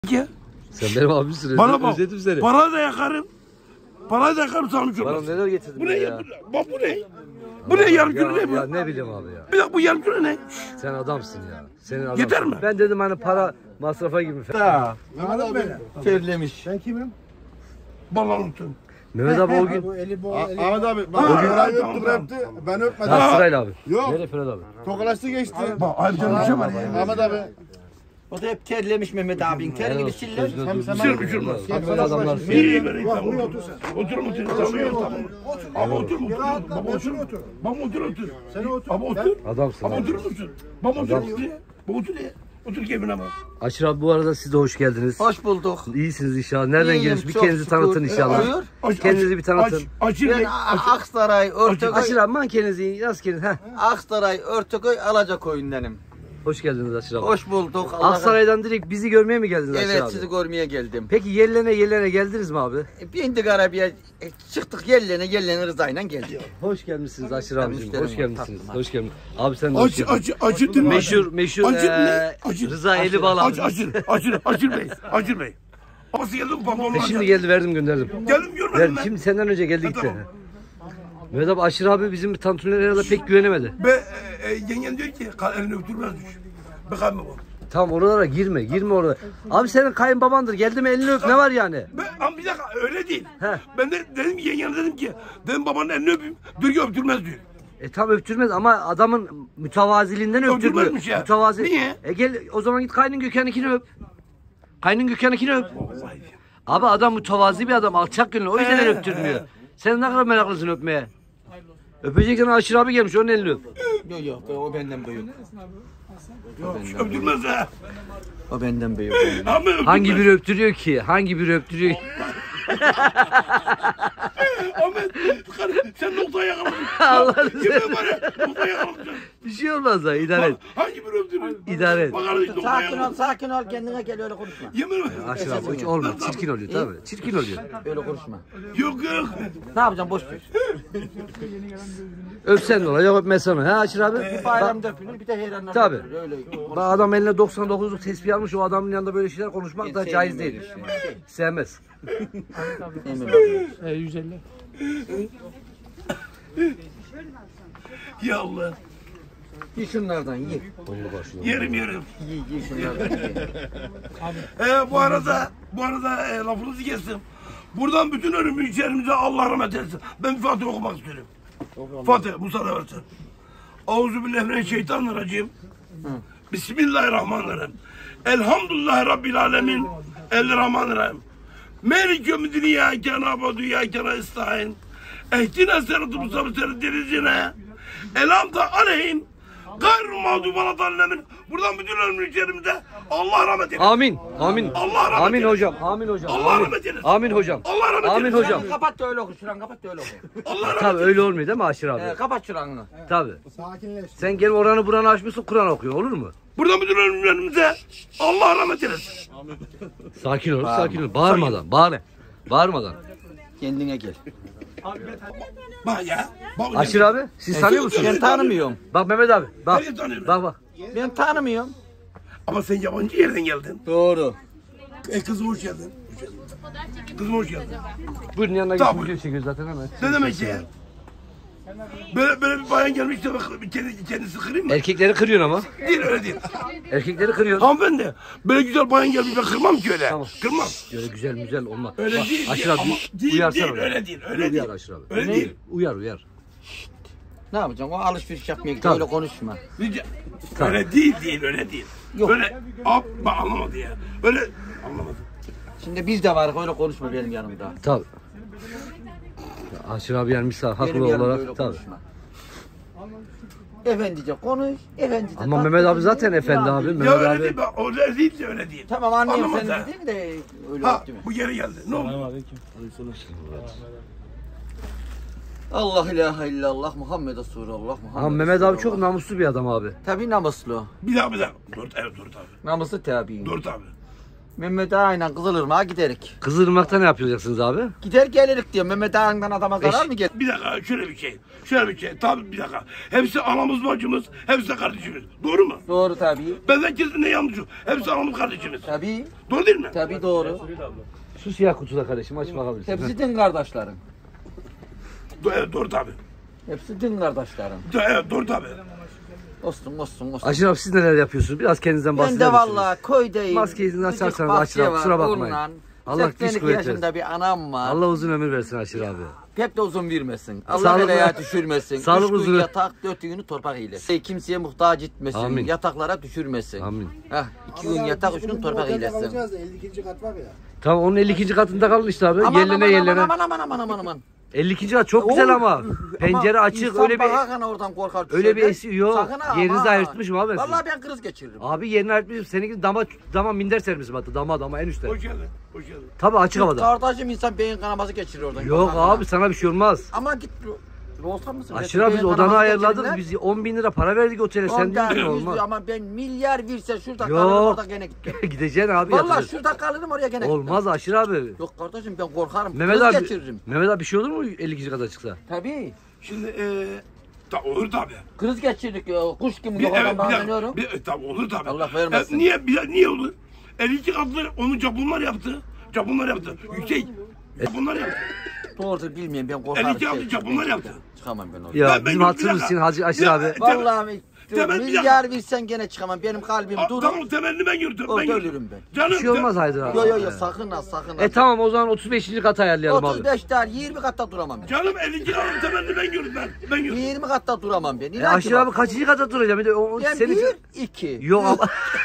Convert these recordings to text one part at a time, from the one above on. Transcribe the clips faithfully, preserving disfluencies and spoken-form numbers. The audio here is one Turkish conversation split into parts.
Ya. Sen benim abimsin. Bana bak. Özledim seni. Para da yakarım. Para da yakarım sana çok. Bana neler getirdin Bu ne ya? ya? Bak bu ne? Bu ne yarım kilo ne bu? Ya ne bileyim abi ya. Bir dakika bu yarım kilo ne? Sen adamsın ya. Senin adamsın. Yeter mi? Ben dedim hani para masrafa gibi falan. Mehmet abi terlemiş. Ben kimim? Balon unuttun. Mehmet abi o gün. Ahmet abi bak orayı öptüm öptü. Ben öpmedim. Ha sırayla abi. Yok. Nereye Ferhat abi? Tokalaştı geçti. Bak ayrıca bir şey var ya. Ahmet abi. O da hep terlemiş Mehmet abin. Ter gibi siller. Sır uçurmaz. Abi böyle adamlar. İyi vereyim tamam. Otur otur. Tamam. Ama otur otur. Baba otur otur. Baba otur otur. Sen otur. Baba otur. Adamsın Baba abi. oturur musun? Baba otur otur. Baba otur ya. Otur keyfine bak. Aşır abi bu arada siz de hoş geldiniz. Hoş bulduk. İyisiniz inşallah. Nereden İyiyim, geliyorsunuz? Bir çok kendinizi şükür. tanıtın inşallah. Buyur. Aç, Kendinizi aç, bir tanıtın. Aç, açır Ben ne? A- Aksaray, Örteköy, Aşır abi man kendinizi nasıl kendiniz? Heh. Aksaray, Örteköy, Alacaköy'ündenim. Hoş geldiniz Aşır abi. Hoş bulduk. Allah'a- Aksaray'dan direkt bizi görmeye mi geldiniz Aşır Evet abi? sizi görmeye geldim. Peki yerlerine yerlerine geldiniz mi abi? E, Bindik arabaya, e, çıktık yerlerine, yerlerine rızayla geldik. Hoş gelmişsiniz Aşır abicim. müşterim Hoş var, gelmişsiniz. tatlım Hoş geldiniz. Abi sen de hoş Acı geldin. acı acı değil mi? Meşhur meşhur Acı eee, ne? Acı. Rıza eli bağlı. Acı acı acı acı Bey. Acı Bey. Babası geldi mi babam? E şimdi geldi verdim gönderdim. Geldim görmedim Verdim. ben. Şimdi senden önce geldi Ha, gitti. tamam. Mehmet abi Aşır abi bizim tantuniler herhalde pek güvenemedi. Be e, e, yengen diyor ki "Kal- elini öptürmez düş. Bakayım mı bu? Tamam oralara girme girme orada. Abi senin kayınbabandır geldi mi elini öp ne var yani? Ben, ama bir dakika öyle değil. He. Ben de dedim ki yengene dedim ki dedim babanın elini öpeyim. Diyor ki öptürmez diyor. E tam öptürmez ama adamın mütevaziliğinden öptürmüyor. Öptürmezmiş ya. Mütevazi. Niye? E gel o zaman git kaynın Gökhan'ınkini öp. Kaynın Gökhan'ınkini öp. Vallahi. Abi adam mütevazi bir adam alçak gönüllü o yüzden He, el öptürmüyor. he. Sen ne kadar meraklısın öpmeye. Öpeceksen Aşır abi gelmiş onun elini öp. Yok yok o benden büyük. Öptürmez ha. O benden büyük. Ama öptürmez. Hangi biri öptürüyor ki? Hangi biri öptürüyor? Ahmet karı, sen noktayı yakaladın. Allah'ını Yemin var ya noktayı yakaladın. Bir şey olmaz ha idare et. Hangi bir öptürüyor? İdare et. Bak kardeş noktayı Sakin ol, yakaladın. sakin ol, kendine gel öyle konuşma. Yemin var. Aşır abi hiç olmuyor. Çirkin oluyor tabii. Çirkin oluyor. Öyle konuşma. Yok yok. Ne yapacağım boş ver. Öpsen de olur yok öpmesen olur. Ha Aşır abi? Bak, Bayramda öpülür bir de heyranlar Tabii. öpülür, öyle. bak adam eline doksan dokuzluk tespih almış o adamın yanında böyle şeyler konuşmak da caiz değil. Sevmez. Emin ol. yüz elli. Ya Allah. Ye şunlardan ye. Yerim yerim. Ye ye şunlardan ye. Ee, bu arada bu arada e, lafınızı kestim. Buradan bütün ölümü içerimize Allah rahmet eylesin. Ben bir Fatiha okumak istiyorum. Fatiha Musa'da versin. Euzubillahimineşşeytanirracim. Bismillahirrahmanirrahim. Elhamdülillahi Rabbil alemin. Elrahmanirrahim. Melik yevmiddin iyyâke na'budu ve iyyâke nestaîn. Ehdina sıratı mustakim denizine. Elhamdü aleyhim. Gayrı mağdubi alayhim. Buradan bütün ölümü içerimize Allah rahmet eylesin. Amin. Amin. Allah rahmet Amin eylesin. hocam. Amin hocam. Allah Amin. rahmet eylesin. Amin hocam. Allah rahmet Amin eylesin. hocam. Kapat da öyle oku, şuran kapat da öyle oku. Allah rahmet Tabii öyle olmuyor değil mi Aşır abi? Ee, kapat şuranı. Tabii. Sen gel oranı buranı açmışsın Kur'an okuyor olur mu? Buradan bütün ölümlerimize Allah rahmet eylesin. Sakin ol, sakin ol. Bağırmadan, bağır. Bağırmadan. Kendine gel. Bak ya. Bak Aşır abi, siz tanıyor musunuz? Ben tanımıyorum. Bak Mehmet abi, bak. Ben de tanıyorum. Bak bak. Ben tanımıyorum. Ama sen yabancı yerden geldin. Doğru. E kızım hoş geldin. Hoş geldin. Kızım hoş geldin. Buyurun yanına Tamam. git video çekiyoruz zaten hemen. Ne demek ya? Böyle böyle bir bayan gelmiş de bak kendi, kendisi kırayım mı? Erkekleri kırıyorsun ama. Değil öyle değil. Erkekleri kırıyorsun. Hanımefendi böyle güzel bayan gelmiş ben kırmam ki öyle. Tamam. Kırmam. Öyle güzel güzel olmaz. Öyle Bak, değil. Aşır abi ama değil, uyarsana. değil, onu. öyle değil. Öyle Uyar değil. Aşır abi. Öyle Ne? değil. Uyar uyar. Ne yapacağım? O alışveriş yapmaya gidiyor Tabii. öyle konuşma. Rica- Tamam. Öyle değil değil öyle değil. Yok. Böyle ab bak anlamadı ya. Öyle anlamadı. Şimdi biz de var öyle konuşma benim yanımda. Tabii. Aşır abi yani misal haklı Benim yanımda öyle olarak tabii. konuşma. Efendice konuş, efendice. Ama kalk, Mehmet abi efendice. zaten efendi Ya, abi. Ya Mehmet öyle abi. değil bak öyle değil de öyle değil. Tamam anlıyorum Anlamadı seni ha. dedin de öyle Ha yaptım. bu geri geldi. Ne oldu? Aleyküm. Allah ilahe illallah Muhammed Resulullah Muhammed. Ama Mehmet abi çok Resulullah. namuslu bir adam abi. Tabii namuslu. Bir daha bir daha. Dur evet dur abi. Namuslu tabii. Dur abi. Mehmet Ağa'yla Kızılırmak'a giderik. Kızılırmak'ta ne yapacaksınız abi? Gider gelirik diyor. Mehmet Ağa'dan adama zarar Eş- mı gelir? Bir dakika şöyle bir şey. Şöyle bir şey. Tabii bir dakika. Hepsi anamız bacımız. Hepsi de kardeşimiz. Doğru mu? Doğru tabii. Benden kesin ne yanlış yok. Hepsi anamız kardeşimiz. Tabii. Doğru değil mi? Tabii doğru. Şu siyah kutuda kardeşim aç bakabilirsin. Hepsi din kardeşlerin. Do- evet, doğru tabii. Hepsi din kardeşlerin. Do- evet, doğru tabii. Olsun olsun olsun. Aşırı abi siz neler yapıyorsunuz? Biraz kendinizden Ben bahseder de misiniz? vallahi köydeyim. Maskeyi açarsanız Küçük Aşırı abi, bahçe kusura var, bakmayın. onunla. Allah güç seksen iki kuvvet yaşında versin. bir anam var. Allah uzun ömür versin Aşırı abi. Pek de uzun vermesin. Allah Sağlıklı- belaya düşürmesin. Sağlık Üç gün huzuru. yatak, dört günü torpak eylesin. Kimseye muhtaç etmesin. Amin. Yataklara düşürmesin. Amin. Heh, iki gün yatak, üç gün torpak eylesin. elli ikinci kat var ya. Tamam onun elli ikinci katında kalın işte abi. Aman yerlene aman yerlene. aman aman aman aman aman. elli ikinci kat çok güzel ama. Pencere Ama açık insan öyle bir bakarken oradan korkar. öyle bir düşerden. esi yok. Sakın ha, Yerinizi ama. ayırtmışım abi ben sizi. Vallahi ben kriz geçiririm. Abi yerini ayırtmışım. Seninki dama dama minder sermişim hatta dama dama en üstte. Hoş geldin. Hoş geldin. Tabii açık havada. Kardeşim insan beyin kanaması geçirir oradan. Yok Korkar abi sana bir şey olmaz. Ama git Rolsa mısın? Aşırı abi biz Beyin odanı kanaması ayarladık. geçirirler. Biz on bin lira para verdik otele. Sen Ondan diyorsun yüz olmaz. diyor ama ben milyar verse şurada Yok. kalırım orada gene gittim. Gideceksin abi. Vallahi yapacağız. şurada kalırım oraya gene Olmaz Aşırı abi. gittim. Yok kardeşim ben korkarım. Mehmet Kriz abi. geçiririm. Mehmet abi bir şey olur mu elli ikinci kata çıksa? Tabii. Şimdi eee ta, olur tabii. Kriz geçirdik ya. Kuş gibi Bir, yok evet, adam bir, dakika. bağlanıyorum. bir, e, tabii olur tabii. Allah vermesin. E, niye, bir, niye olur? elli iki katlı onu Japonlar yaptı. Japonlar yaptı. Yüksek. Japonlar yaptı. Doğrudur bilmiyorum ben korkarım. elli iki katlı Japonlar yaptı. Çıkamam ben oraya. Ya Ben- ben bizim yok, hatırımız bir dakika. için Hacı Aşırı Ya, abi. e, Vallahi Temel bir milyar versen gene çıkamam. Benim kalbim A, durur. tamam temelini ben yürütürüm. Ben Orada yürütürüm. ölürüm ben. Canım. Bir şey olmaz Haydar abi. Yo yo yo sakın ha sakın ha. E tamam o zaman otuz beşinci kat ayarlayalım otuz abi. beş değil yirmi katta duramam ben. Canım elli iki katlı temelini ben yürütürüm. Ben, ben yürütürüm. yirmi katta duramam ben. E İnan ki Aşırı bak. abi kaçıncı kata duracağım? Bir de o, o Ben senin için... bir, iki. Yok ama.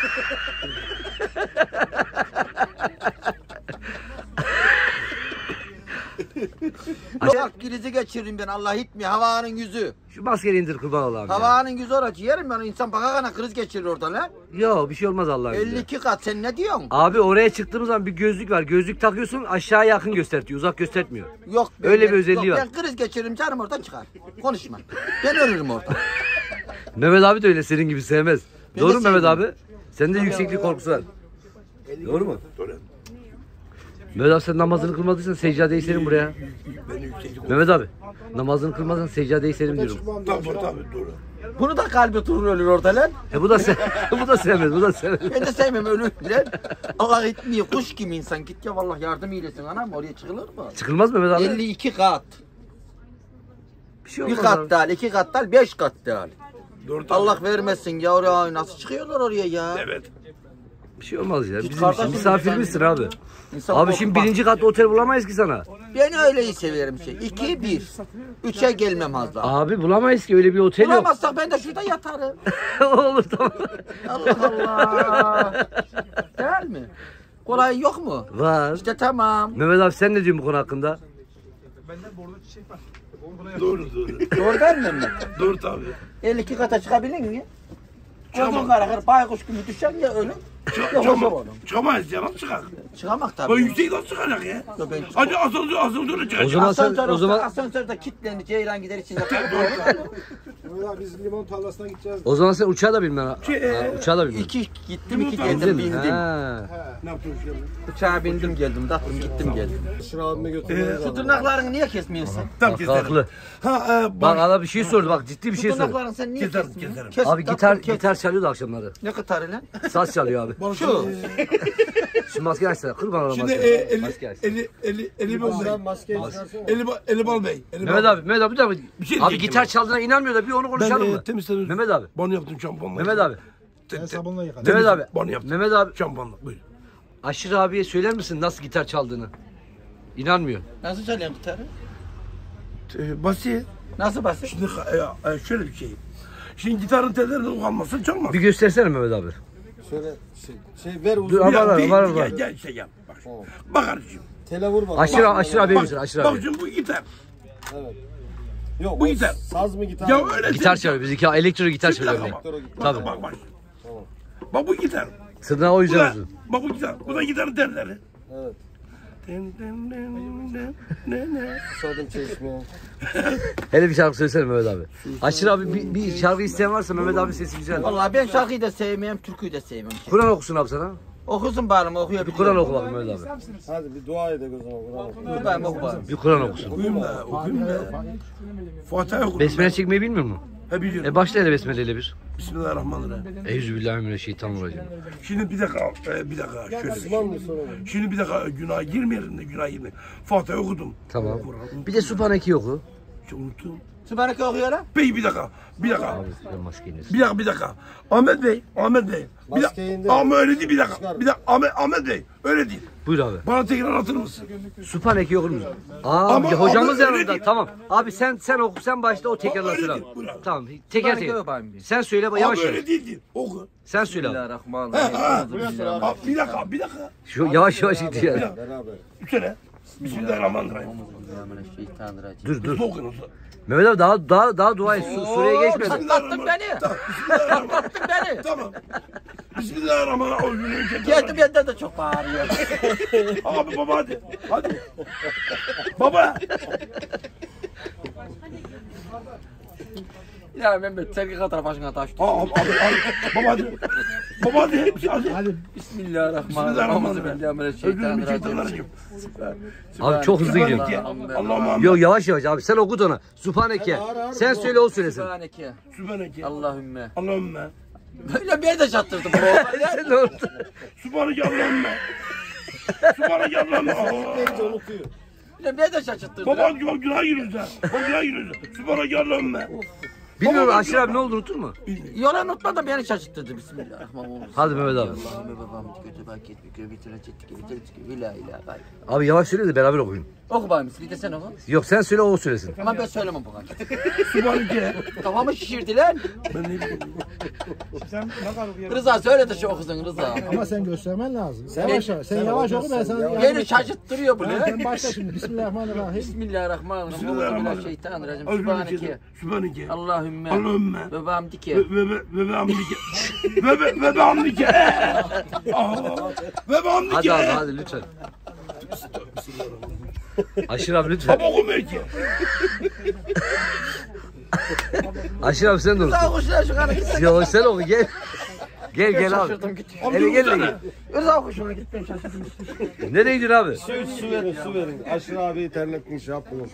Bak krizi geçiririm ben Allah hitmiyor. Havanın yüzü. Şu maskeyi indir kurban olayım ya. Havanın yüzü oracı yerim ben. İnsan bakakana kriz geçirir oradan lan. Yok bir şey olmaz Allah'ın elli izniyle. iki kat sen ne diyorsun? Abi oraya çıktığımız zaman bir gözlük var. Gözlük takıyorsun aşağıya yakın göstertiyor. Uzak göstermiyor. Yok. ben- Öyle bir ben- özelliği yok, var. Ben kriz geçiririm canım oradan çıkar. Konuşma. Ben ölürüm orada. Mehmet abi de öyle senin gibi sevmez. Ben Doğru de mu Mehmet sevmiyorum. abi? Sende yükseklik korkusu var. Doğru mu? Doğru. Mehmet abi sen namazını kılmadıysan seccadeyi serin buraya. Ben yükseklik Mehmet abi namazını kılmazsan seccadeyi serin diyorum. Tabii tabii doğru. Bunu da kalbi durur ölür orada lan. E bu da se bu da sevmez. Bu da sevmez. Ben de sevmem ölür lan. Allah etmiyor. Kuş gibi insan. Git ya vallahi yardım eylesin anam. Oraya çıkılır mı? Çıkılmaz mı Mehmet abi? elli iki kat. Bir şey Bir olmaz kat abi. değil, iki kat değil, beş kat değil. Doğru tabii. Allah vermesin ya oraya nasıl çıkıyorlar oraya ya? Evet. Bir şey olmaz ya. Bizim kardeşim, için misafirimizsin insan- abi. İnsan Abi korkmaz. şimdi birinci katta otel bulamayız ki sana. Ben öyleyi severim şey. İki, bir. Üçe gelmem fazla. Abi bulamayız ki öyle bir otel yok. Bulamazsak ben de şurada yatarım. Olur tamam. Allah Allah. Değil mi? Kolay yok mu? Var. İşte tamam. Mehmet abi sen ne diyorsun bu konu hakkında? Doğru doğru. Doğru vermem mi? Doğru tabii. elli iki kata çıkabilir mi? Çıkamam. Gözün kara kara baykuş gibi düşen ya ölüm. Ya hoşum Çıkamaz. oğlum. Çıkamayız ya nasıl çıkar? Çıkamak Ben tabii. yüksek nasıl çıkacak ya? Yok, ben- Hadi asansör asansöre O çıkacak. zaman sen Asansör o zaman asansörde kilitlendi Ceylan gider içinde. Öyle biz limon tarlasına gideceğiz. o zaman sen uçağa da binmen. Ha, uçağa da binmen. İki gittim iki Bindin geldim mi? bindim. Ha. Ne yaptın şu anda? Uçağa bindim geldim tatlım gittim geldim. Şunu abime götürmemiz Şu lazım. tırnaklarını niye kesmiyorsun? Tam Bak, keserim. haklı. Ha e, Bak baş... ana bir şey sordu bak ciddi bir Şu şey sordu. tırnaklarını sen niye Keserim, kesmiyorsun? keserim. Kes, Abi tatlım, gitar kes. gitar çalıyordu akşamları. Ne gitarı lan? Saz çalıyor abi. Şu. Şu maskeyi açsana. Kurban olayım Şimdi maskeyi. e, eli, Maskeyi açsana. eli, eli, eli bal bey. Sen maskeyi çıkarsana. Eli, ba- eli bal bey. Eli Mehmet bal abi, Mehmet abi bir dakika. Bir şey Abi diyecektim gitar ben. çaldığına inanmıyor da bir onu Ben konuşalım e, mı? temiz temiz. Mehmet abi. Bana yaptım şampuanla. Mehmet abi. Te- Ben te- sabunla yıkadım. Mehmet abi. Bana yaptım. Mehmet abi. Şampuanla buyur. Aşırı abiye söyler misin nasıl gitar çaldığını? İnanmıyor. Nasıl çalıyorsun gitarı? E, basit. Nasıl basit? Şimdi e, e, şöyle bir şey. Şimdi gitarın tellerine ukanmazsa çalmaz. Bir göstersene Mehmet abi. Şöyle şey, şey ver uzun. Dur, Bir var, dakika, var, bir- var, bir- var. Gel, gel şey yap. Bak, Tamam. bak kardeşim. Tele vurma. Aşırı Bak, aşırı abiye Bak, göster aşırı bak abi. şimdi bu gitar. Evet. Yok Bu o gitar. saz mı gitar Ya mı? öyle Gitar değil. çalıyor. Biz iki elektro gitar Şimdi bir çalıyor. dakika örneğin. bak. Tabii. Bak bak. Tamam. Bak bu gitar. Sırnağı o Bu yüzden da, uzun. bak bu gitar. Bu da gitarın telleri. Evet. Den, den, den, den, den, den. Susadım çeşmeye. Hele bir şarkı söylesene Mehmet abi. Aşırı abi bir, bir şarkı isteyen varsa Mehmet abi sesi güzel. Vallahi ben şarkıyı da sevmeyeyim, türküyü de sevmem. Kur'an okusun abi sana. Okusun bari Bir okuyabiliyor. Kur'an oku bakayım Mehmet abi. Hadi bir dua edelim o zaman. Kur'an oku. Dur ben oku bari. Bir Kur'an okusun. Okuyayım da, okuyayım da. Fatiha'yı okudum. Besmele çekmeyi bilmiyor musun? He biliyorum. E başla hele besmele ile bir. Bismillahirrahmanirrahim. Euzubillahimineşşeytanirracim. Şimdi bir dakika, e, bir dakika. Şöyle. Şimdi bir dakika günah girmeyelim de günah girmeyelim. Fatiha'yı okudum. Tamam. Kur'an. Bir de Subhaneke oku. Hiç unuttum. Sübhaneke okuyor lan. Peki bir dakika, bir dakika. Abi ben maskeyi Bir dakika, bir dakika. Ahmet Bey, Ahmet Bey. Bir Maskeyi dakika. indir. Ama öyle değil, bir dakika. Bir dakika, Ahmet, Ahmet Bey. Öyle değil. Buyur abi. Bana tekrar anlatır mısın? Subhaneke okur musun? Aa Ama- bir hocamız ama öyle yanında. değil. Tamam. Abi sen sen oku sen başta o tekrarlasın öyle abi. değil, buyur abi. Tamam. Teker Subhaneke teker. yapayım bir. Sen söyle Ama yavaş öyle yavaş. değil değil. Oku. Sen söyle abi. Ha, ha. Bismillahirrahmanirrahim. Ha, bir dakika, bir dakika. Şu yavaş yavaş git ya. Beraber. Üstüne. Bismillahirrahmanirrahim. Şeytanirracim. Dur dur. Hızlı okun hızlı. Mehmet abi daha daha daha dua et. Su, Suriye geçmedi. Patlattın beni. Tamam, Bismillahirrahmanirrahim. Patlattın beni. Tamam. Bismillahirrahmanirrahim. Geldim yandan da çok bağırıyor. Abi baba hadi. Hadi. Baba. Ya Mehmet sergi kadar başına taş tut. Aa, abi, abi, abi. Baba hadi. Baba hadi. Hadi. hadi. Bismillahirrahmanirrahim. Bismillahirrahmanirrahim. Abi çok hızlı gidiyor. Allah'ım. Yok yavaş yavaş abi sen okut ona. Subhaneke. Sen söyle o söylesin. Sübhaneke. Sübhaneke. Allahümme. Allahümme. Böyle bir yerde çattırdım bu olayı. Sen de orada. Sübhaneke Allahümme. Sübhaneke Allahümme. Neyse unutuyor. Böyle bir yerde şaşırttırdım. Baba bak günah giriyorsun sen. Bak günah giriyorsun. Sübhaneke Allahümme. Bilmiyorum Aşır abi ne oldu unutur mu? Yola unutma da beni şaşırttırdı. Bismillahirrahmanirrahim. Hadi Mehmet abi. Allahümme babam kötü bak etme kötü bitirecek gibi bitirecek gibi ila ila gayb. Abi yavaş söyle de beraber okuyun. Oku bakayım bir de sen oku. Yok sen söyle o söylesin. Ama ben söylemem bu kadar. Sübhaneke. Kafamı şişirdi lan. Ben ne bileyim. Rıza söyle de şu okusun Rıza. Ama sen göstermen lazım. Sen yavaş yavaş. Sen yavaş oku ben sana yardım Beni edeceğim. şaşırttırıyor bu Sen lan. başla şimdi. Bismillahirrahmanirrahim. Bismillahirrahmanirrahim. Bismillahirrahmanirrahim. Şeytanirracim. Sübhaneke. Sübhaneke. Allahümme. Allahümme. Ve bamdike. Ve ve ve ve amdike. Ve ve ve ve amdike. Aa, Ve ve amdike. Hadi abi hadi lütfen. Aşır abi lütfen. Baba okumuyor ki. Aşır abi sen de oku. Rıza oku şuna şu kadar git. Yok sen oku gel. Gel gel abi. Şaşırdım git. Hele gel de gel. Rıza oku şuna git ben şaşırdım. Nereye gidiyorsun abi? Şey, su verin, su verin. Aşırı abi terlettin şey yaptınız.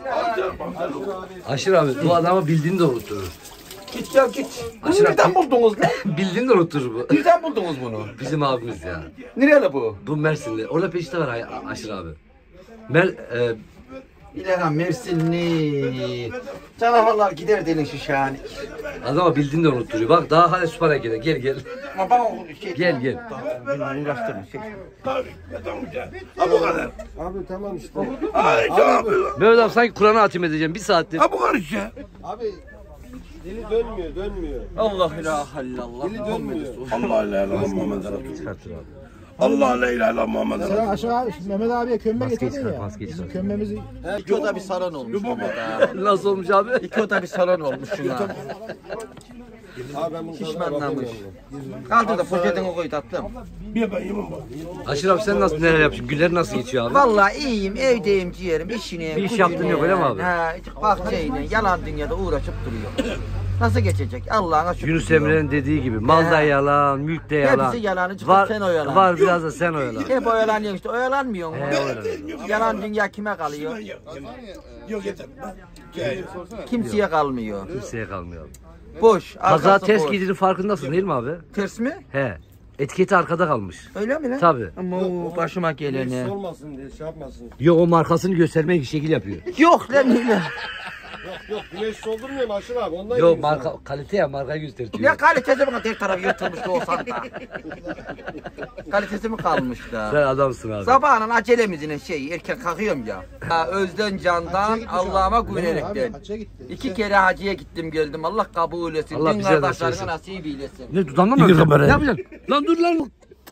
Aşır abi bu adamı bildiğini de unutturur. Git ya git. Bunu Aşırı- nereden buldunuz lan? Bildiğini de unutturur bu. Nereden buldunuz bunu? Bizim abimiz ya. Nereli bu? Bu Mersinli. Orada peşte var Ay- Aşır abi. Mer e, İlhan Mersinli. Canavarlar gider delin şu şahane. adama bildiğini de unutturuyor. Bak daha hala süper harekete. Gel gel. Ama bana o şey... Gel gel. Uğraştırma şey. Tabii. Tamam ya. Ha bu kadar. Abi tamam işte. Ay tamam. Mehmet abi sanki Kur'an'ı hatim edeceğim bir saattir. Ha bu kadar işte. Abi dili dönmüyor, dönmüyor. Allah ilahe illallah. Dili dönmüyor. Allah la ilahe illallah Muhammed Resulullah. Çıkartır abi. Allah la ilahe illallah Muhammed Sen Resulullah. aşağı abi Mehmet abiye kömbe Maskeyi getirdin çıkar, ya. maskeyi Bizim çıkar. kömbemizi İki oda bir salon olmuş Mehmet abi. Nasıl olmuş abi? İki oda bir salon olmuş şuna. Abi ben bunu Şişmanlamış. Kaldır da poşetini koy tatlım. Bir ben yemem bak. Aşır abi sen nasıl neler yapıyorsun? Günler nasıl geçiyor abi? Vallahi iyiyim, evdeyim ciğerim, işine, Bir iş gücüne. yaptın yok, öyle mi abi? Ha, bahçeyle, yalan dünyada uğraşıp duruyor. Nasıl geçecek? Allah'ına şükür. Yunus Emre'nin dediği gibi mal da He. yalan, mülk de yalan. Hepsi yalanı çıkıp var, sen oyalan. Var biraz da sen oyalan. Hep oyalanıyorsun işte, oyalanmıyor mu? He oyalan. Yalan dünya kime kalıyor? Ben yok. Yok yeter. Gel. Kimseye kalmıyor. Kimseye kalmıyor abi. Boş, Kaza arkası ters boş. giydiğinin farkındasın değil mi abi? Ters mi? He. Etiketi arkada kalmış. Öyle mi lan? Tabii. Ama o başıma geleni. Güneş olmasın diye şey yapmasın. Yok o markasını göstermek şekil yapıyor. Yok lan öyle. Yok güneş soldurmuyor mu Aşır abi? Ondan Yok yiyin marka kalite ya markayı gösteriyor. Ne kalitesi mi? Tek tarafı yırtılmış da olsan da. Kalitesi mi kalmış da? Sen adamsın abi. Sabahın acelemizin şey erken kalkıyorum ya. Ha, Özden candan Allah'ıma abi güvenerekten. hacca gitti. İki kere hacıya gittim geldim. Allah kabul etsin. Allah Din bize de kardeşlerine etsin. nasip eylesin. Ne dudağından mı İyi öpeceksin? kamera. Ne yapacaksın? Lan dur lan.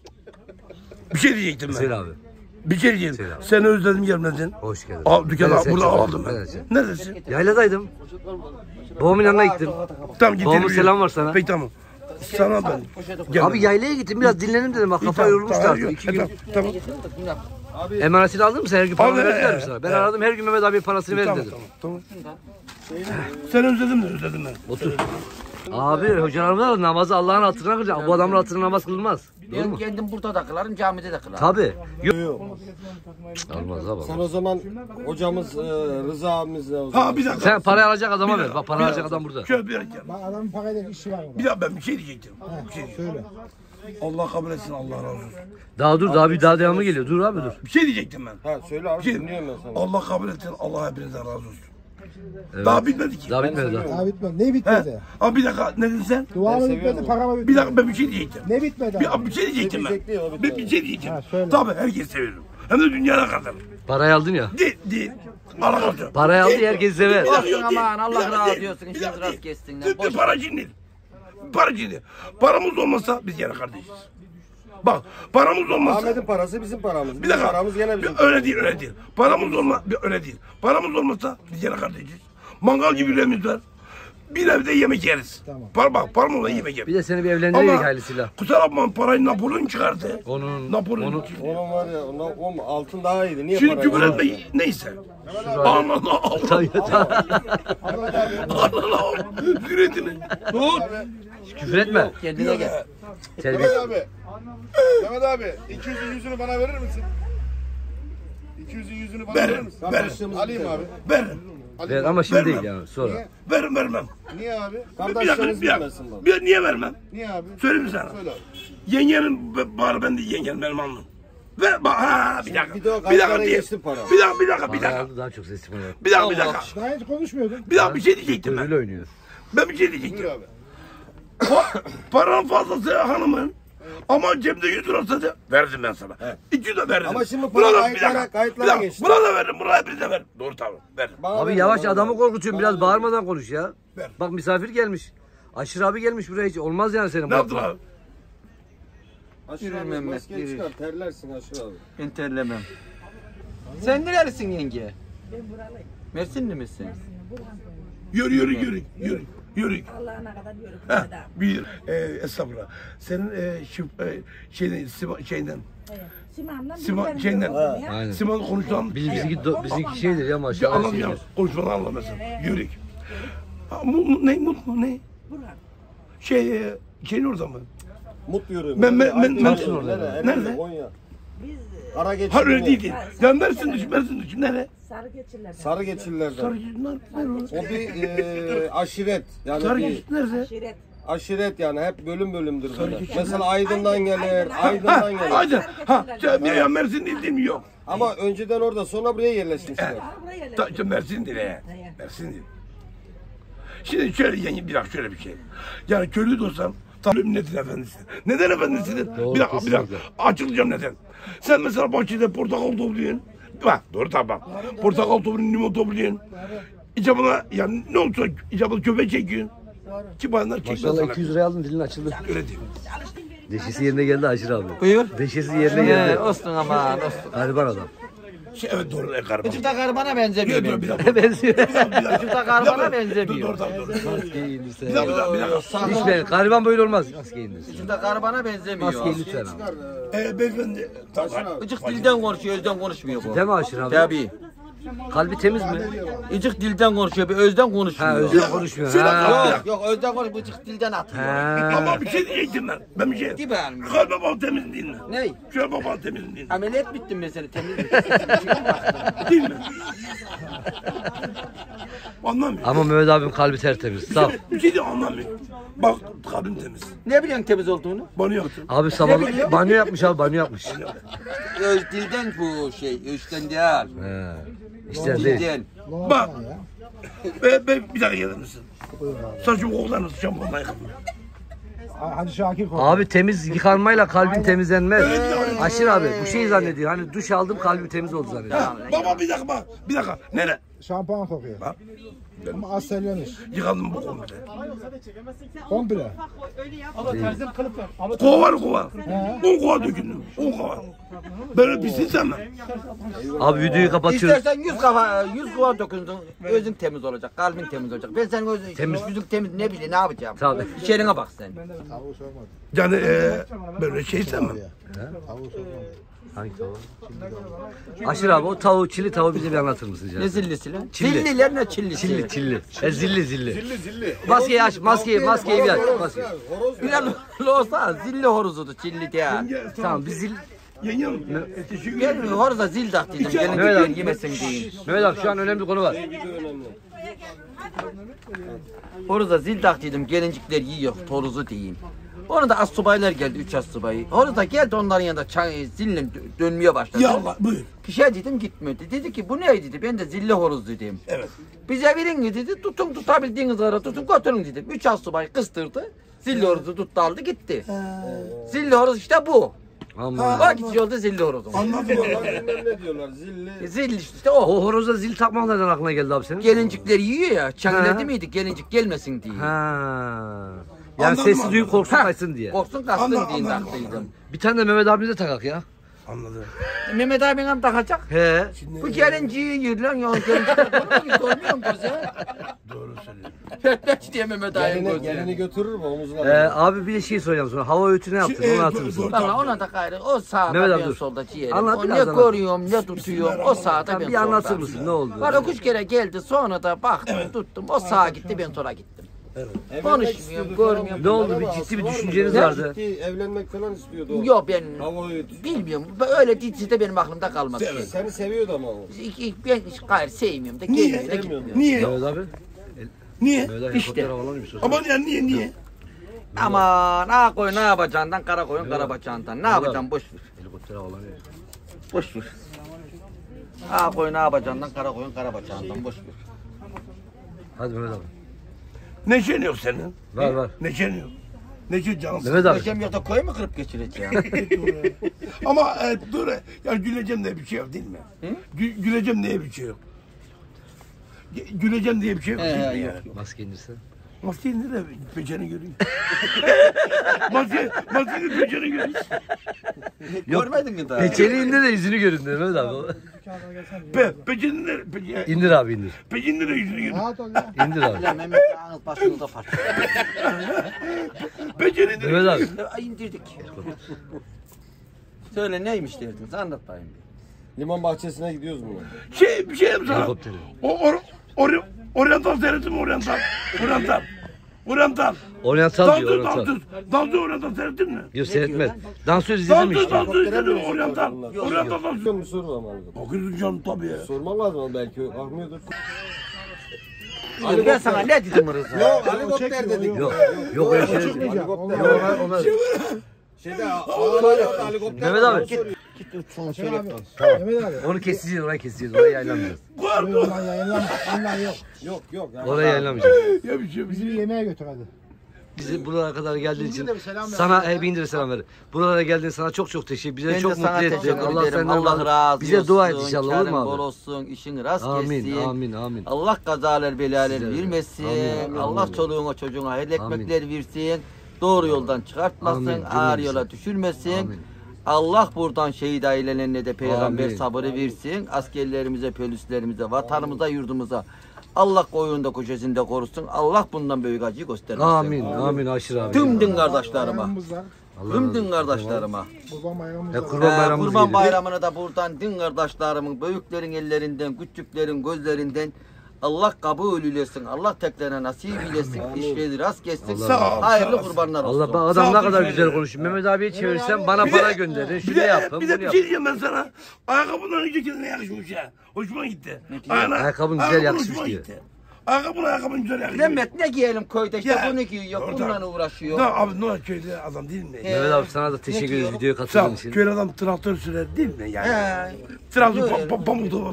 Bir şey diyecektim Söyle ben. abi. Bir şey diyeceğim. Söyle abi. Seni özledim gelmedin. Hoş geldin. Al dükkana Neresi burada açacağım? aldım ben. Neresi? Neredesin? Yayladaydım. Babamın yanına gittim. Tamam gidelim. Babamın selam var sana. Peki tamam. Sana ben. Gel. Abi yaylaya gittim biraz dinlenim dedim. Bak kafa yorulmuştu Tamam, artık. İki tamam, gün. Tamam. Emanetini aldın mı sen? Her gün paranı Aldım, verdiler mi he, sana? Ben he. aradım her gün Mehmet abiye parasını verin Tamam, dedim. tamam, tamam. Seni özledim de özledim ben. Otur. Abi hocalarımız da namazı Allah'ın hatırına kılacak. Bu adamın hatırına namaz kılınmaz. Doğru Ben mu? kendim burada da kılarım, camide de kılarım. Tabii. Yok. Yok. Olmaz abi. Sen o zaman hocamız e, Rıza abimizle o zaman. Ha bir dakika. Sen parayı alacak adama Bir ver. dakika, Bak para bir alacak dakika. adam burada. Şöyle bir dakika. Bak adamın parayla işi var. Bir dakika ben bir şey diyecektim. Bir şey Ha, diyecektim. söyle. Allah kabul etsin, Allah razı olsun. Daha dur daha bir daha devamı geliyor. Dur abi dur. Bir şey diyecektim ben. Ha söyle abi Bir şey, dinliyorum ben sana. Allah kabul etsin, Allah hepinizden razı olsun. Evet. Daha bitmedi ki. Daha bitmedi daha. Daha bitmedi. Ne He. bitmedi? Abi bir dakika, ne dedin sen? Dua mı Ben bitmedi, seviyorum. para mı bitmedi? Bir dakika ben bir şey diyecektim. Ne bitmedi Bir, abi? bir şey diyecektim ben. Ne diyecekti o Bir, bitmedi. bir şey diyeceğim. Ha, söyle. Tabii herkes seviyorum. Hem de dünyana kadar. Parayı aldın ya. Değil, değil. Allah olsun. Parayı aldı herkes sever. Bir dakika, yok, Olsun değil. aman, Allah Bir dakika, razı değil. olsun, Bir işiniz dakika, rast değil. kessinler. Bir- bir Boş Para cindir. Para cindir. Paramız olmasa biz yine kardeşiz. Bak paramız olmasa. Ahmet'in parası bizim paramız. Bir Bizim dakika. paramız gene bizim. Bir- öyle değil, öyle değil. Paramız olma, bir- öyle değil. Paramız olmasa biz yine kardeşiz. Mangal gibi yüreğimiz var. Bir evde yemek yeriz. Tamam. Para bak, param olsa yemek yeriz. Bir de seni bir evlendireydik Ama hayırlısıyla. kusura bakma parayı Napolyon çıkardı. Onun Napolyon onu çıkardı. Onun var ya, onun, onun altın daha iyiydi. Niye Şimdi para küfür yok? etme neyse. Anana al. Tabii, tabii. Anana al. Cüretini. Dur. Küfür etme. kendine gel. Terbiye. abi. Mehmet abi iki yüzün yüzünü bana verir misin? iki yüzün yüzünü bana verir Ver, misin? ver, Kardeşliğimiz Alayım abi. ver. Ver ama şimdi Vermem. değil yani sonra. Verim vermem. Niye abi? Bir dakika, Kardeşliğimiz bir dakika. bilmesin bak. Bir, niye vermem? Niye abi? Söyleyeyim mi sana? Söyle abi. Yengenin, bari ben de yengenin benim anlam. Ver, bak, ha, bir dakika. Bir de o Bir dakika, kayıtlara diye- geçti para. bir dakika, bir dakika, bir Parayı dakika. aldı daha çok sesli bana. Bir dakika, bir dakika. Daha hiç konuşmuyordun. Bir dakika bir şey diyecektim Öyle ben. oynuyor. Ben bir şey diyecektim. Buyur abi. Pa- Paranın fazlası hanımın. Ama cebimde yüz lira olsaydı verdim ben sana. İki yüz de verdim. Ama şimdi Buna para da- kayıtlara- bir dakika, kayıtlara bir dakika. geçti. Buna da verdim, buna hepinize verdim. Doğru tamam, verdim. Bana Abi ver, yavaş bana adamı ver. korkutuyorsun biraz bağırmadan konuş ya. Ver. Bak misafir gelmiş. Aşır abi gelmiş buraya hiç olmaz yani senin. Ne yaptın abi? Aşırı Yürü abi Mehmet, maskeyi yürü. çıkar terlersin aşırı abi. Ben terlemem. Sen nerelisin yenge? Mersinli misin? Yürü, yürü, yürü, yürü, yürü. Allah'ına kadar yürü. Heh, bir, e, estağfurullah. Senin e, şu, e, şeyden, Sima, şeyden, Simam'dan Sima, şeyden, Aynen. Siman konuşan, Biz, bizimki, do- bizimki şeydir ya ya maşallah. anlamıyorum, konuşmadan anlamıyorsun. Yürü. Ha, mu, mu, ne, mut mu, ne? Burhan. Şey, e, şeyin orada mı? Mutlu yürü. Ben- ben- ben- ben- Nerede? Nerede? Nerede? Konya. Kara geçit. Hayır öyle değil değil. Ya Mersin dışı, Mersin dışı, nere? Sarı geçirler. Sarı geçillerden. Sarı geçit nerede? O bir e, aşiret. Yani Sarı bir geçit nerede? Şiret. aşiret yani hep bölüm bölümdür böyle. geçit. Mesela Aydın'dan gelir, Aydın, Ha, Aydın'dan gelir. haydi. Ha, ya, ya Mersin değil değil mi? Yok. Ama önceden orada sonra buraya yerleşmişler. Buraya yerler. Ta, işte Mersin değil he. Mersin değil. Şimdi şöyle yenge bir dakika şöyle bir şey. Yani köylü de olsam tabii nedir efendisi? Neden efendisidir? Doğru, bir dakika bir dakika. kesinlikle. Açıklayacağım neden. Sen mesela bahçede portakal topluyorsun. Bak doğru tamam bak. Portakal topluyorsun, limon topluyorsun. İcabına yani ne olsa icabına köpek çekiyorsun. Ki bayanlar çekmez sana. Maşallah iki yüz liraya aldın dilin açıldı. Öyle değil. Deşesi yerine geldi Aşır abi. Buyur. Deşesi yerine He, geldi. olsun aman olsun. Gariban adam. Şey, evet doğru. E, gariban. Vücutta garbana Bir benzemiyor dakika bir benim. dakika. Benziyor. Bir dakika, bir dakika. Vücutta garbana Dur, dur, benzemiyor. Dur tamam dur. Maskeyi indirse. Bir dakika bir dakika. Bir dakika. Hiç ben, gariban böyle olmaz. Maskeyi indirsin. Vücutta garbana benzemiyor. Maskeyi lütfen abi. E, beyefendi. Tamam. Icık dilden konuşuyor, özden konuşmuyor bu. Değil mi Aşır abi? Tabii. Kalbi temiz mi? Icık dilden konuşuyor, bir özden konuşmuyor. Ha özden konuşmuyor. Şuna Ha. bak. Yok yok özden konuşmuyor, icık dilden atıyor. Ha. Ama bir şey diyecektim ben. Ben bir şey. Gibi yani. Kalp babam temiz değil mi? Ne? Şöyle babam temiz değil mi? Ameliyat bittim ben seni temiz. Değil mi? Anlamıyor. Ama Mehmet abim kalbi tertemiz. Sağ ol. Bir şey de anlamıyor. Bak kalbim temiz. Ne biliyorsun temiz olduğunu? Bana yaptın. Abi sabah banyo yapmış abi banyo yapmış. Öz dilden bu şey, özden değil. He. İşte değil. Dilden. Bak. Be, be, bir dakika gelir misin? Saçım koklar nasıl şampuanla yıkadın? Hadi Şakir koy. Abi temiz yıkanmayla kalbin temizlenmez. Aşır abi bu şeyi zannediyor. Hani duş aldım kalbim temiz oldu zannediyor. Baba bir dakika bak. Bir dakika. Nere? Şampuan kokuyor. Bak. Ama az sellemiş. Yıkadım bu komple. Komple. Kova var kova. On kova döküldüm. On kova. Böyle bir şey sevmem. Abi videoyu kapatıyoruz. İstersen yüz kafa, yüz kova dokundun, özün temiz olacak, kalbin temiz olacak. Ben senin özün, Temiz. yüzün temiz ne bileyim, ne yapacağım? Tabii. İçerine bak sen. Tavuğu sormadım. Yani e, böyle şey sevmem. Tavuğu sormadım. Hangi tavuğu? Aşır abi o tavuğu, çili tavuğu bize bir anlatır mısın canım? Ne zillisi lan? Çilli. Zilliler ne çillisi? Çilli, çilli. E, zilli, zilli. Zilli zilli. Maskeyi aç, maskeyi, maskeyi bir aç. Maskeyi. Horoz Bilal olsa zilli horozudu çilli diye. Tamam biz zil... Yengem teşekkür Ben ederim. horoza zil taktıydım. Mehmet Gelince abi. yemesin diye. Mehmet abi şu an önemli bir konu var. Horoza zil taktıydım. Gelincikler yiyor. Toruzu diyeyim. Onu da az subaylar geldi. Üç az subayı. Horoz da geldi onların yanında çay, zille dö- dönmeye başladı. Ya Allah buyur. Bir şey dedim gitmedi. Dedi ki bu ne dedi? Ben de zilli horoz dedim. Evet. Bize verin dedi. Tutun tutabildiğiniz kadar tutun götürün dedim. Üç az subay kıstırdı. Zilli horozu tuttu aldı gitti. Zilli horoz işte bu. Aman. Vakit yolda zilli horozum. Anladım. bilmem ne diyorlar zilli. Zil işte o. O horoza zil takmak nereden aklına geldi abi senin? Gelincikler yiyor ya. Ha. Çangıldı mıydı? Gelincik gelmesin diye. Ha. Yani Anladım, sesi anladım. duyup korksun Ha, kaçsın diye. Korksun kaçsın Anladım, diye anladım, taktıydım. Bir tane de Mehmet abimize takak ya. Anladım. Mehmet abin hem takacak. He. Bu gelinciyi yer lan ya. Gelincikler görmüyor musun gözü? Doğru söylüyorsun. Pertleç diye Mehmet abin Gelini, gelini gözü. götürür mü omuzuna? Ee, abi bir de şey soracağım sonra. Hava öğütü ne yaptın? Şey, Onu e, anlatır dur, mısın? dur. Valla ona da gayrı. O sağda Mehmet abi ben dur. solda ciğerim. Anlat, O biraz ne anlat. koruyorum ne tutuyorum. O sağda Tamam, ben bir solda. anlatır mısın? Ne oldu? Var o üç kere geldi sonra da baktım tuttum. O sağa gitti ben sola gittim. Konuşmuyorum, görmüyorum. Ne oldu? Bir ciddi bir düşünceniz vardı. Ciddi evlenmek falan istiyordu o. Yok ben Hava öğütü. bilmiyorum. Öyle dizisi de benim aklımda kalmadı. Evet. Seni seviyordu ama o. İlk, ilk ben hiç gayrı sevmiyorum da Niye? gelmiyor da gitmiyor. Niye? Mehmet abi. Niye? Mehmet abi İşte. helikopter havalanıyor musun? Aman ya niye niye? Aman ha koy ne yapacağından kara koyun kara bacağından. Ne yapacağım boş ver. Helikopter havalanıyor. Boş ver. Ha koy ne yapacağından kara koyun kara bacağından boş ver. Hadi Mehmet abi. Neşen yok senin. Var var. Neşen yok. Neşe cansın. Mehmet abi. Neşem yok da koyu mu kırıp geçireceğim? Ama e, dur. Ya güleceğim diye bir şey yok değil mi? Gü- güleceğim diye bir şey yok. Ge- Güleceğim diye bir şey yok. He, değil mi he, yani? yok, Maske indirsen. Maskeyi nereye? Peçeni göreyim. Maske, maskeyi peçeni göreyim. Görmedin mi daha? Peçeli indir de yüzünü görün diyor Mehmet abi. Pe, peçeni nereye? Pe, İndir abi indir. peçeni nereye yüzünü göreyim? Rahat ol ya. İndir abi. Ulan Mehmet ağız başını da parça. Peçeni nereye? Mehmet abi. Ay indirdik. Söyle neymiş derdiniz anlat bakayım. Liman bahçesine gidiyoruz mu? Şey, bir şey yapsana. Helikopteri. O, or, or, oryantal seyrettin mi oryantal? Oryantal. Oryantal. Oryantal diyor Dansöz, oryantal. dansöz. Dansöz oryantal seyrettin mi? Yok seyretmez. Dansöz izledin mi Dansöz, işte? dansöz izledin mi oryantal? Oryantal dansöz. Biliyor musun soru ama. Bakıyorsun canım tabii ya. Sorman lazım ama belki kalkmıyordur. Ali ben sana ne dedim Rıza? Yok helikopter dedik. Yok. Yok öyle şey değil. Helikopter. Yok onlar, onlar. Şeyde havalarda helikopter. Mehmet abi. Git şunu söyle. Mehmet abi. Onu keseceğiz, orayı keseceğiz. Orayı yayınlamayacağız. Ondan yayınlan. Ondan yok. Yok yok. Orayı yayınlamayacağız. Ya bir şey bir Bizi bir şey. yemeğe götür hadi. Bizi buralara kadar geldiğin için de bir selam ver. sana he, bin lira selam ver. Buralara geldiğin sana çok çok teşekkür. Bize Ben de çok sana mutlu ettin. teşekkür Allah ederim. senden Allah razı razı Bize olsun. dua et inşallah olur Karın mu bol abi? olsun, işin rast Amin, kessin. amin, amin. Allah kazalar belalar Size de. vermesin. Amin, amin, Allah amin. çoluğuna çocuğuna hayırlı Amin. ekmekler versin. Doğru yoldan çıkartmasın. Amin, Ağır cümlemize. yola düşürmesin. Amin. Allah buradan şehit ailelerine de peygamber Amin. sabrı versin. Askerlerimize, polislerimize, vatanımıza, yurdumuza. Allah koyunda köşesinde korusun. Allah bundan büyük acıyı göstermesin. Amin, amin Aşır abi. Tüm din kardeşlerime. Bayramımız var. Allah Tüm razı din olsun. kardeşlerime. Kurban bayramımız Ya var. kurban Ee, bayramımız Kurban geliyor. bayramına da buradan din kardeşlerimin, büyüklerin ellerinden, küçüklerin gözlerinden Allah kabul eylesin. Allah teklerine nasip eylesin. İşleri rast geçsin. Allah razı Hayırlı olsun. kurbanlar olsun. Allah bak Sağ adam ol, ne kadar teşekkür güzel ederim. konuşuyor. Mehmet abiye çevirsen bana Bir para de- gönderin. Bir Şunu de, yapın, bir de bunu bir yapın. şey diyeceğim ben sana. Ayakkabından önce kendine yakışmış ya. Hoşuma gitti. Ayağına, Ayakkabın güzel ayakkabın yakışmış hoşuma diyor. gitti. Ayakkabın ayakkabın güzel yakışmış. Mehmet ne giyelim köyde işte Ya, bunu giyiyor, orada- bununla uğraşıyor. Ne abi ne köyde adam değil mi? He. Mehmet abi sana da teşekkür ederiz diyorum? videoya Sağ katıldığın ol. için. Köy adam traktör sürer değil mi yani? He. Traktör Öyle. pa- pa- pamuk dolar.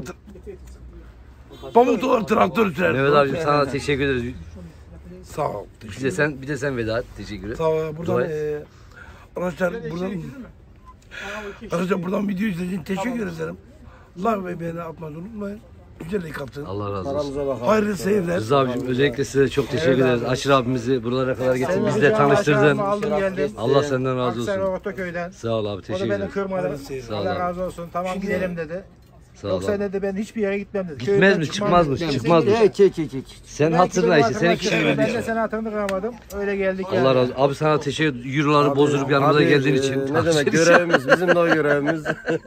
Pamuk dolar traktör sürer. Mehmet abi sana da teşekkür ederiz. Sağ ol. Bir de sen bir de sen veda et. Teşekkür et. Sağ ol. Buradan Dua et. eee arkadaşlar buradan arkadaşlar buradan video izlediğiniz için teşekkür ederim. Like ve beğeni atmayı unutmayın. Güzel katın. Allah razı olsun. Paramıza bakalım. Hayırlı seyirler. Rıza abicim özellikle size çok teşekkür ederiz. Aşır abimizi buralara kadar getirdin. Bizi de tanıştırdın. Aldım geldim. Allah senden razı Aksaray olsun. Ortaköy'den. Sağ ol abi O da teşekkür beni ederim. kırmadı. Sağ ol Allah abi. razı olsun. Tamam gidelim dedi. Sağ ol Yoksa abi. dedi ben hiçbir yere gitmem dedi. Gitmez Köyden mi? çıkmam Çıkmazmış. dedi. Çıkmazmış. Hiç hiç hiç hiç. Sen Belki hatırla benim işte. Seni arkadaşlarım, kişi Ben de biliyor. seni hatırlayamadım. Öyle geldik Allah yani. razı olsun. Abi sana teşekkür Euroları bozdurup yanımıza geldiğin için. e, Ne demek görevimiz bizim de o görevimiz.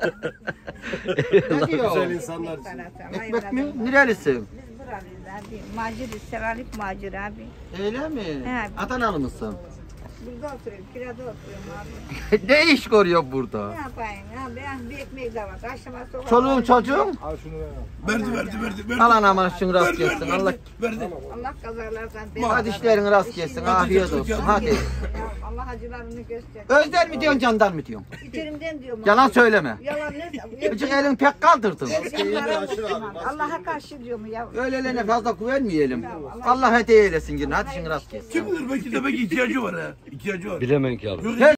Ne diyor? Güzel insanlar. Ekmek mi? Nerelisin? Biz buralıyız abi. Macir, Seralik Macir abi. Öyle mi? He. Adanalı mısın? Burada oturuyorum, kirada oturuyorum abi. Ne iş görüyor burada? Ne yapayım abi? Bir ekmek de var. Akşama sokak. Çoluğun çocuğun? Al şunu ver. Verdi verdi verdi. verdi. Al anamın şunu rast Verdi verdi gelsin. Allah, verdi. verdi. Allah kazalardan hadi işlerin rast gelsin. Afiyet olsun. Hadi. Allah acılarını göster. Özler mi diyorsun, candan mı diyorsun? Bitirimden diyorum. Yalan abi. söyleme. Yalan ne? Çocuk elin pek kaldırdın. Allah'a karşı diyorum ya. Öylelerine fazla güvenmeyelim. Allah hediye eylesin yine. Hadi şimdi rast gelsin. Kim bilir belki de belki ihtiyacı var ha. İhtiyacı var. Bilemem ki abi. Yok,